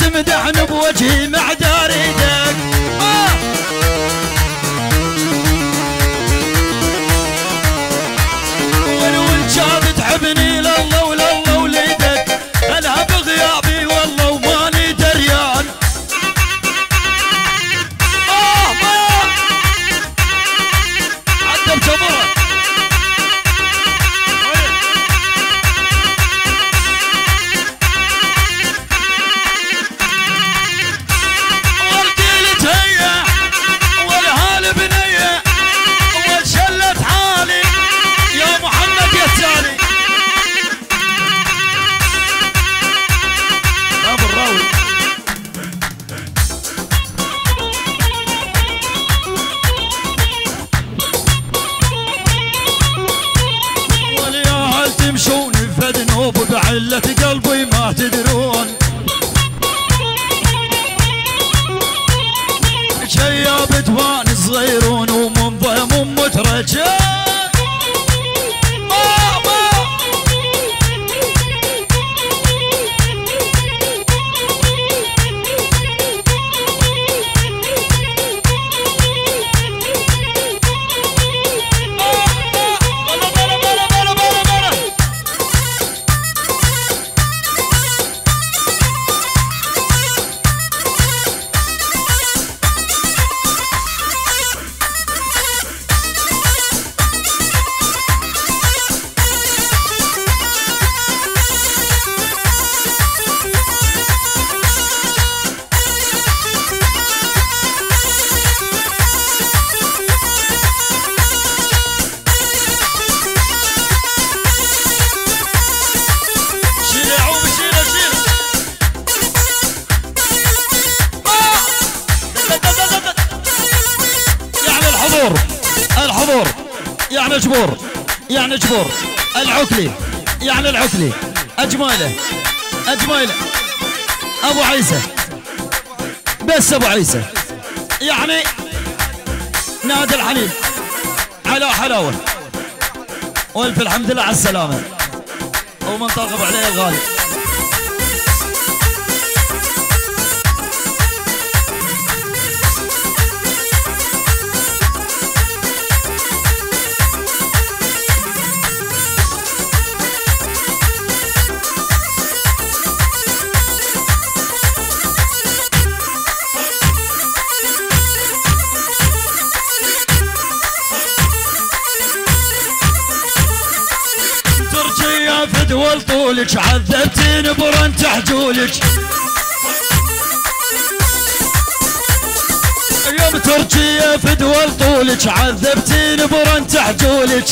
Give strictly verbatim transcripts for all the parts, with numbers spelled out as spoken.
تمدحن بوجهي مع داريدك. آه ولو كان تحبني لله ولله وليدك، انا بغيابي والله وماني دريان. اه ما عدى بجبره بعلة قلبي ما تدرون، شياب توان صغيرون ومنظم مترجل. الحضور يعني جبور، يعني جبور. العكلي يعني العكلي. اجماله اجماله ابو عيسى، بس ابو عيسى يعني نادي الحليب على حلاوه. والف الحمد لله على السلامه ومن طاقب عليه الغالي. فدول طولك عذبتين برن تحجولك، يوم تركيا فدول طولك عذبتين برن تحجولك.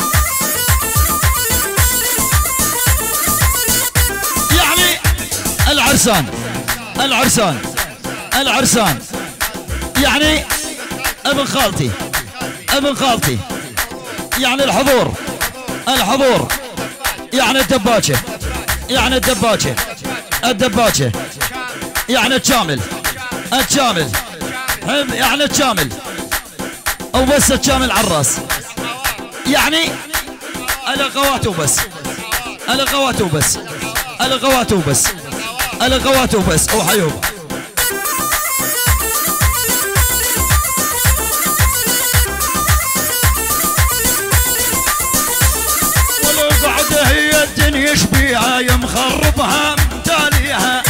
يعني العرسان العرسان العرسان يعني ابن خالتي ابن خالتي، يعني الحضور الحضور يعني الدباجة يعني الدباجة الدباجة يعني الشامل الشامل يعني الشامل او بس الشامل على الراس، يعني الاغوات وبس الاغوات وبس الاغوات وبس الاغوات وبس. او حيوب هي الدنيا يشبيها يا مخربها متاليها،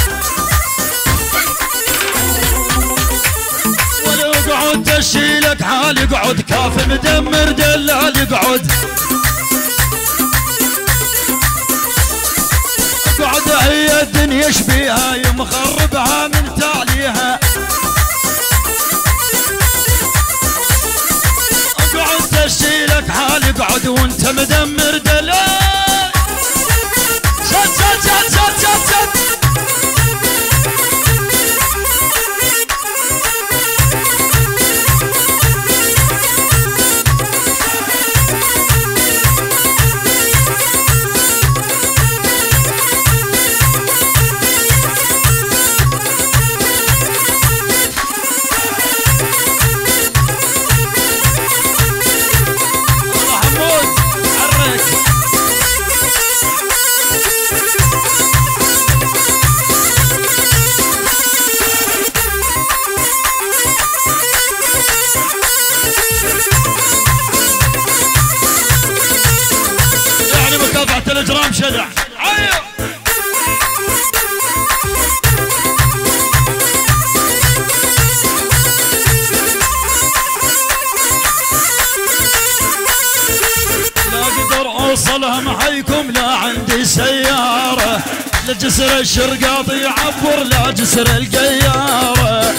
ولو قعد تشيلك حال يقعد كاف مدمر دلال يقعد. قعد هي الدنيا يشبيها يا مخربها من تاليها، قعد تشيلك حال يقعد وانت مدمر دلال. شت شت شت شت شت شت محمود معيكم لا عندي سيارة، لجسر الشرقاط يعبر لا جسر القيارة.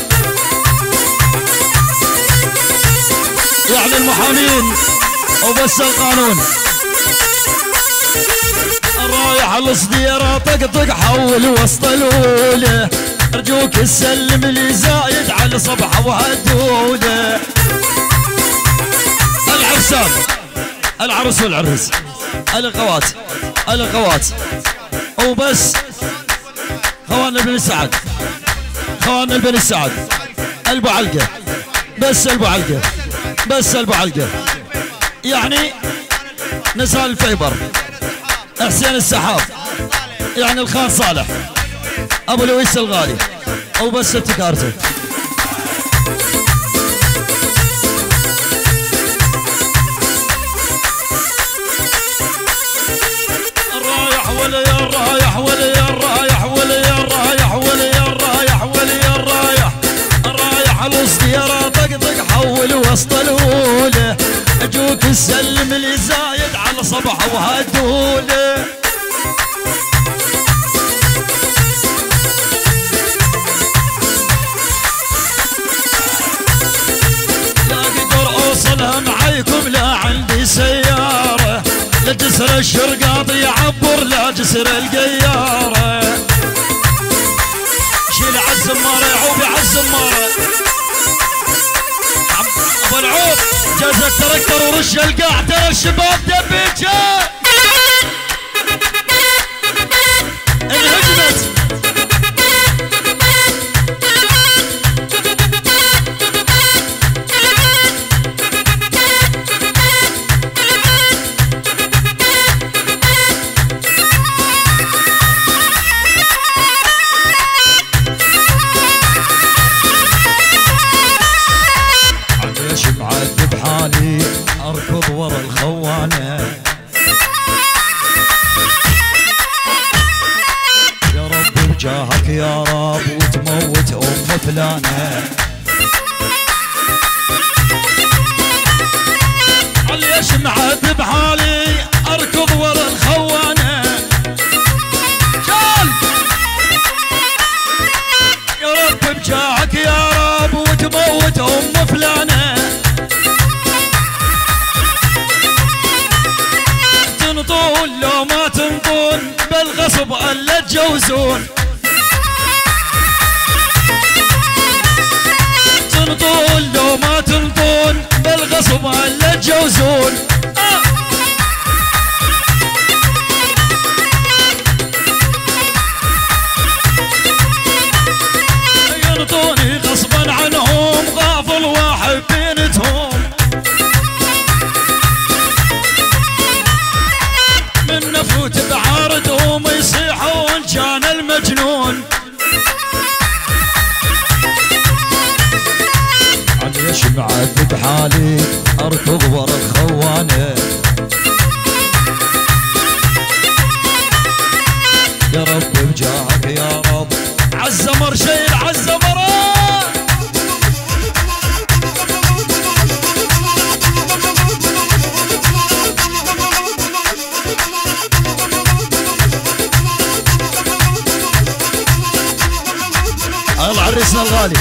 يعني المحامين وبس القانون. رايح الصديرة طقطق حول وسط الأولى، أرجوك تسلم لي زايد على الصبح وهدولة. العرسان العروس والعرس الأخوات الأخوات وبس خوان بن سعد خوان بن سعد البو علقة بس البو علقة بس البو علقة يعني نزال الفيبر حسين السحاب يعني الخان صالح ابو لويس الغالي وبس ابتكارته. الرايح ولا يا الرايح ولا يا الرايح ولا يا الرايح ولا يا الرايح ولا يا الرايح الرايح الصديرة طقطق حول وسط الأولى، أجوك تسلم لي زايد على صبح وهدولة. لا قدر أوصلها معيكم لا عندي سيارة، لا جسر الشرقاط يعبر لا جسر القيارة. شيل عالزمارة يا عوبي عالزمارة ابو العوب جاز التركتر ورش القاع ترى الشباب دبيجه انهجمت. معذب حالي اركض ورا الخوانه، يا رب بجاهك يا رب وتموت ام فلانه. ليش معذب حالي اركض ورا الخوانه، قال يا رب بجاهك يا رب وتموت ام فلانه. تنطون لو ما تنطون بالغصب الا تجوزون، تنطون لو ما تنطون بالغصب الا تجوزون. آه. ينطوني غصبا عنهم غافل واحد بينتهم، من نفوت بعارضهم يصيحون كان المجنون. ليش معذب حالي اركض ورا الخوانه، يا رب بجاهك يا رب عالزمر شيل عالزمر. الله عرسنا الغالي.